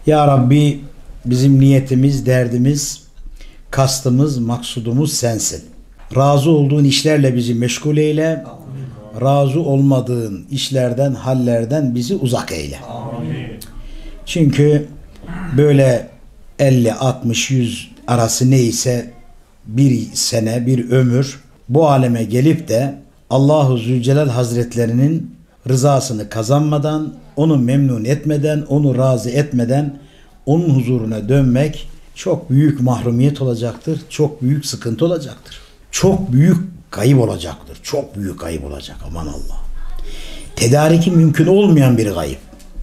Ya Rabbi, bizim niyetimiz, derdimiz, kastımız, maksudumuz sensin. Razı olduğun işlerle bizi meşgul eyle. Razı olmadığın işlerden, hallerden bizi uzak eyle. Çünkü böyle 50, 60, 100 arası neyse bir sene, bir ömür bu aleme gelip de Allahu Zülcelal Hazretlerinin rızasını kazanmadan, onu memnun etmeden, onu razı etmeden onun huzuruna dönmek çok büyük mahrumiyet olacaktır. Çok büyük sıkıntı olacaktır. Çok büyük kayıp olacaktır. Çok büyük kayıp olacak. Aman Allah. Tedariki mümkün olmayan bir kayıp.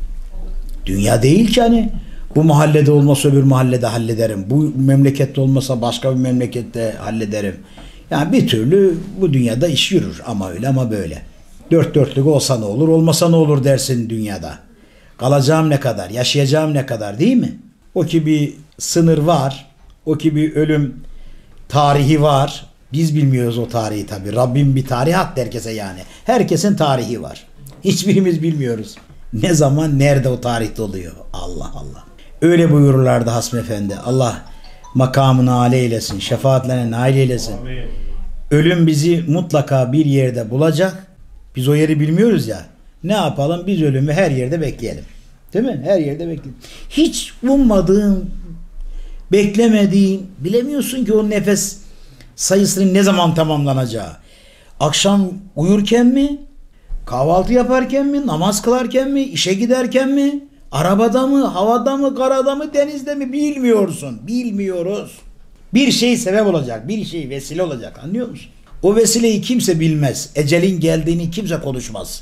Dünya değil ki hani bu mahallede olmasa öbür mahallede hallederim. Bu memlekette olmasa başka bir memlekette hallederim. Yani bir türlü bu dünyada iş yürür. Ama öyle ama böyle. Dört dörtlük olsa ne olur, olmasa ne olur dersin dünyada. Kalacağım ne kadar, yaşayacağım ne kadar, değil mi? O ki bir sınır var. O ki bir ölüm tarihi var. Biz bilmiyoruz o tarihi tabii. Rabbim bir tarih attı herkese yani. Herkesin tarihi var. Hiçbirimiz bilmiyoruz. Ne zaman, nerede o tarihte oluyor. Allah Allah. Öyle buyururlardı Hasmi Efendi. Allah makamını âli eylesin. Şefaatlerine nail eylesin. Amin. Ölüm bizi mutlaka bir yerde bulacak. Biz o yeri bilmiyoruz ya. Ne yapalım? Biz ölümü her yerde bekleyelim. Değil mi? Her yerde bekleyelim. Hiç ummadığın, beklemediğin, bilemiyorsun ki o nefes sayısının ne zaman tamamlanacağı. Akşam uyurken mi? Kahvaltı yaparken mi? Namaz kılarken mi? İşe giderken mi? Arabada mı? Havada mı? Karada mı? Denizde mi? Bilmiyorsun. Bilmiyoruz. Bir şey sebep olacak. Bir şey vesile olacak. Anlıyor musun? O vesileyi kimse bilmez. Ecelin geldiğini kimse konuşmaz.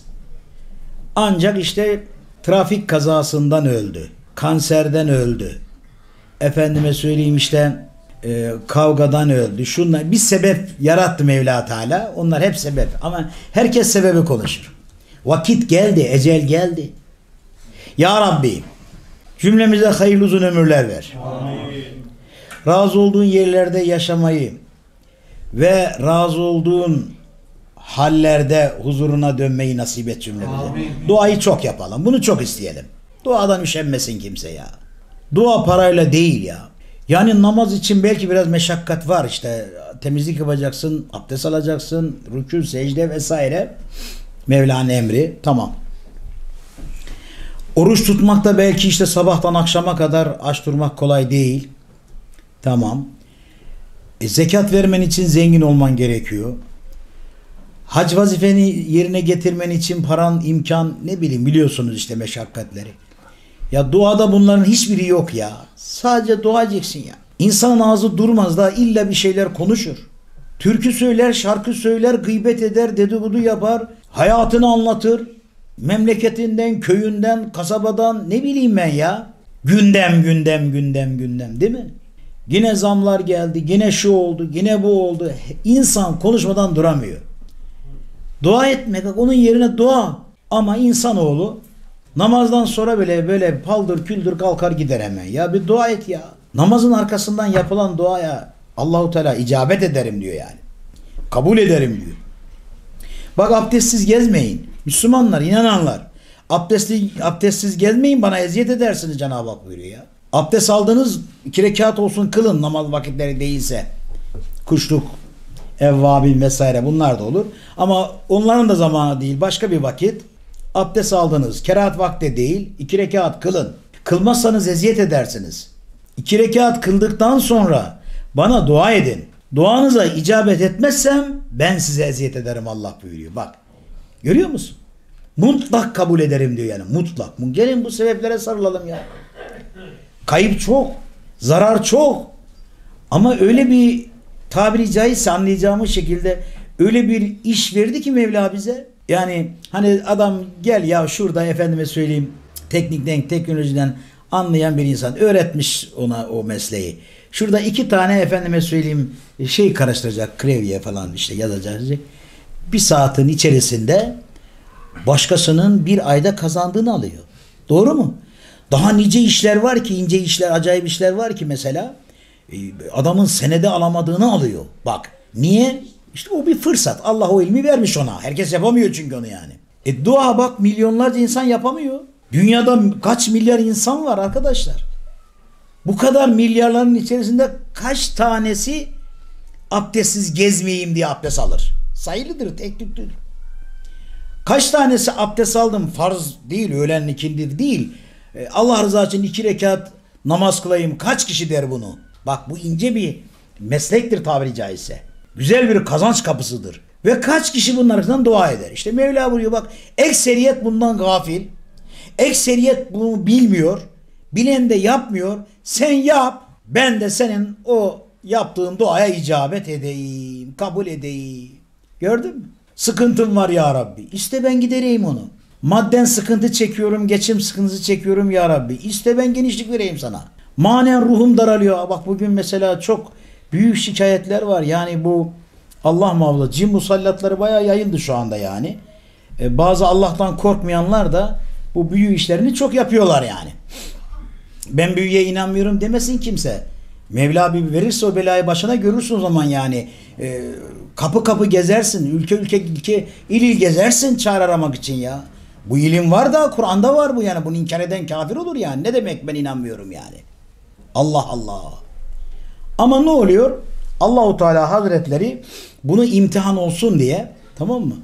Ancak işte trafik kazasından öldü. Kanserden öldü. Efendime söyleyeyim işte kavgadan öldü. Şunlar bir sebep yarattı Mevla Teala. Onlar hep sebep. Ama herkes sebebi konuşur. Vakit geldi. Ecel geldi. Ya Rabbi, cümlemize hayırlı uzun ömürler ver. Amin. Razı olduğun yerlerde yaşamayı ve razı olduğun hallerde huzuruna dönmeyi nasip et cümlemize. Amin. Duayı çok yapalım. Bunu çok isteyelim. Duadan üşenmesin kimse ya. Dua parayla değil ya. Yani namaz için belki biraz meşakkat var. İşte temizlik yapacaksın, abdest alacaksın, rükû, secde vesaire. Mevla'nın emri. Tamam. Oruç tutmak da belki işte sabahtan akşama kadar aç durmak kolay değil. Tamam. Zekat vermen için zengin olman gerekiyor. Hac vazifeni yerine getirmen için paran, imkan, ne bileyim, biliyorsunuz işte meşakkatleri. Ya duada bunların hiçbiri yok ya. Sadece dua edeceksin ya. İnsanın ağzı durmaz da illa bir şeyler konuşur. Türkü söyler, şarkı söyler, gıybet eder, dedikodu yapar, hayatını anlatır. Memleketinden, köyünden, kasabadan, ne bileyim ben ya. Gündem değil mi? Yine zamlar geldi, yine şu oldu, yine bu oldu. İnsan konuşmadan duramıyor. Dua etmek, onun yerine dua. Ama insanoğlu namazdan sonra böyle paldır küldür kalkar gider hemen. Ya bir dua et ya. Namazın arkasından yapılan duaya Allahu Teala icabet ederim diyor yani. Kabul ederim diyor. Bak, abdestsiz gezmeyin. Müslümanlar, inananlar. Abdestsiz gezmeyin, bana eziyet edersiniz Cenab-ı Hak buyuruyor ya. Abdest aldınız, 2 rekat olsun kılın namaz vakitleri değilse. Kuşluk, evvabin vesaire bunlar da olur. Ama onların da zamanı değil, başka bir vakit. Abdest aldınız, kerahat vakti değil, 2 rekat kılın. Kılmazsanız eziyet edersiniz. 2 rekat kıldıktan sonra bana dua edin. Duanıza icabet etmezsem ben size eziyet ederim Allah buyuruyor. Bak, görüyor musun? Mutlak kabul ederim diyor yani, mutlak. Gelin bu sebeplere sarılalım ya. Kayıp çok, zarar çok. Ama öyle bir, tabiri caizse anlayacağımız şekilde öyle bir iş verdi ki Mevla bize. Yani hani adam gel ya şurada efendime söyleyeyim teknikten, teknolojiden anlayan bir insan öğretmiş ona o mesleği. Şurada 2 tane efendime söyleyeyim şey karıştıracak, klavye falan işte yazacak. 1 saatin içerisinde başkasının 1 ayda kazandığını alıyor. Doğru mu? Daha nice işler var ki, ince işler, acayip işler var ki mesela adamın senede alamadığını alıyor. Bak, niye? İşte o bir fırsat. Allah o ilmi vermiş ona. Herkes yapamıyor çünkü onu yani. Dua bak, milyonlarca insan yapamıyor. Dünyada kaç milyar insan var arkadaşlar. Bu kadar milyarların içerisinde kaç tanesi abdestsiz gezmeyeyim diye abdest alır? Sayılıdır, tek tüktür. Kaç tanesi abdest aldım farz değil, öğlen ikindi değil. Allah rızası için 2 rekat namaz kılayım. Kaç kişi der bunu? Bak bu ince bir meslektir tabiri caizse. Güzel bir kazanç kapısıdır. Ve kaç kişi bunun arasından dua eder? İşte Mevla buyuruyor bak. Ekseriyet bundan gafil. Ekseriyet bunu bilmiyor. Bilen de yapmıyor. Sen yap. Ben de senin o yaptığın duaya icabet edeyim. Kabul edeyim. Gördün mü? Sıkıntım var ya Rabbi. İşte ben gidereyim onu. Madden sıkıntı çekiyorum. Geçim sıkıntısı çekiyorum ya Rabbi. İşte ben genişlik vereyim sana. Manen ruhum daralıyor. Bak bugün mesela çok büyük şikayetler var. Yani bu Allah muhafaza cin musallatları bayağı yayıldı şu anda yani. Bazı Allah'tan korkmayanlar da bu büyü işlerini çok yapıyorlar yani. Ben büyüye inanmıyorum demesin kimse. Mevla bir verirse o belayı başına görürsün o zaman yani. Kapı kapı gezersin. Ülke il il gezersin çare aramak için ya. Bu ilim var da Kur'an'da var bu yani. Bunu inkar eden kafir olur yani. Ne demek ben inanmıyorum yani. Allah Allah. Ama ne oluyor? Allahu Teala Hazretleri bunu imtihan olsun diye, tamam mı?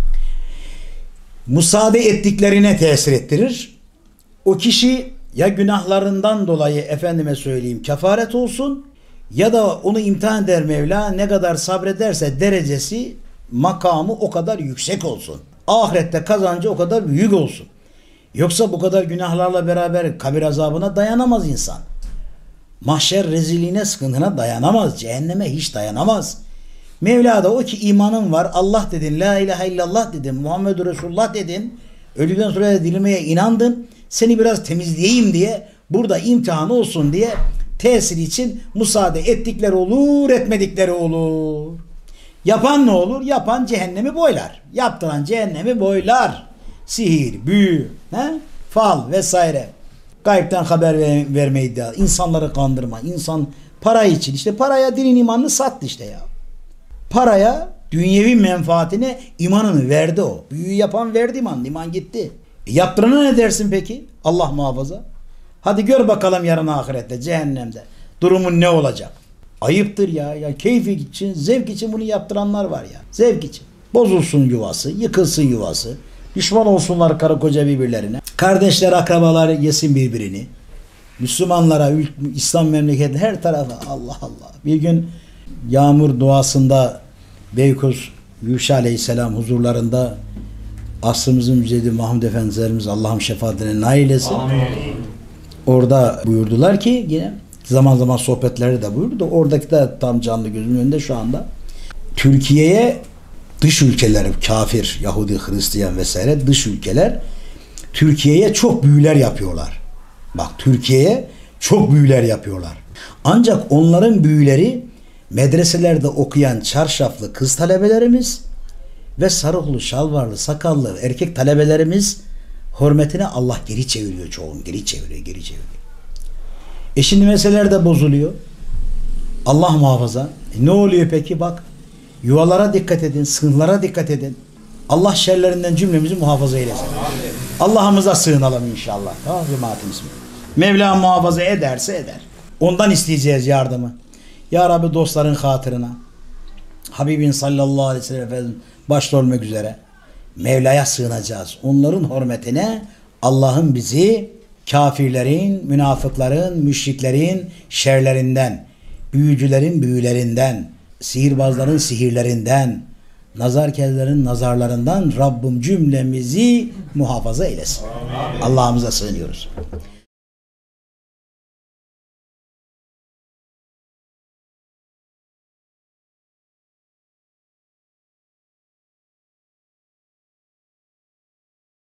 Müsaade ettiklerine tesir ettirir. O kişi ya günahlarından dolayı efendime söyleyeyim kefaret olsun ya da onu imtihan eder Mevla, ne kadar sabrederse derecesi makamı o kadar yüksek olsun. Ahirette kazancı o kadar büyük olsun. Yoksa bu kadar günahlarla beraber kabir azabına dayanamaz insan. Mahşer rezilliğine, sıkıntına dayanamaz. Cehenneme hiç dayanamaz. Mevla da o ki imanın var. Allah dedin, la ilahe illallah dedin, Muhammedur Resulullah dedin. Öldükten sonra da dilimeye inandın. Seni biraz temizleyeyim diye, burada imtihan olsun diye tesir için müsaade ettikleri olur, etmedikleri olur. Yapan ne olur? Yapan cehennemi boylar. Yaptıran cehennemi boylar. Sihir, büyü, fal vesaire. Gaybden haber verme iddia. İnsanları kandırma. İnsan para için. İşte paraya dinin imanını sattı işte ya. Paraya dünyevi menfaatine imanını verdi o. Büyü yapan verdi iman. İman gitti. Yaptırana ne dersin peki? Allah muhafaza. Hadi gör bakalım yarın ahirette, cehennemde. Durumun ne olacak? Ayıptır ya. Ya keyfi için, zevk için bunu yaptıranlar var ya. Zevk için. Bozulsun yuvası, yıkılsın yuvası. Düşman olsunlar karı koca birbirlerine. Kardeşler, akrabalar yesin birbirini. Müslümanlara, İslam memleketi her tarafa Allah Allah. Bir gün yağmur duasında Beykoz Yuşa Aleyhisselam huzurlarında asrımızın müceddi Mahmud Efendimiz Allah'ım şefaatine nail etsin. Orada buyurdular ki yine zaman zaman sohbetleri de buyurdu. Oradaki de tam canlı gözümün önünde şu anda. Türkiye'ye dış ülkeler, kafir, Yahudi, Hristiyan vesaire dış ülkeler Türkiye'ye çok büyüler yapıyorlar. Bak Türkiye'ye çok büyüler yapıyorlar. Ancak onların büyüleri medreselerde okuyan çarşaflı kız talebelerimiz ve sarıklı, şalvarlı, sakallı erkek talebelerimiz hürmetine Allah geri çeviriyor çoğun. Geri çeviriyor. Şimdi meseleler de bozuluyor. Allah muhafaza. Ne oluyor peki? Bak yuvalara dikkat edin, sınırlara dikkat edin. Allah şerlerinden cümlemizi muhafaza eylesin. Allah'ımıza sığınalım inşallah. Tamam cemaatimiz mi? Mevla muhafaza ederse eder. Ondan isteyeceğiz yardımı. Ya Rabbi dostların hatırına, Habibin sallallahu aleyhi ve sellem Efendimiz başta olmak üzere Mevla'ya sığınacağız. Onların hürmetine Allah'ın bizi kafirlerin, münafıkların, müşriklerin şerlerinden, büyücülerin büyülerinden, sihirbazların sihirlerinden, nazarkezlerin nazarlarından Rabbim cümlemizi muhafaza eylesin. Allah'ımıza sığınıyoruz.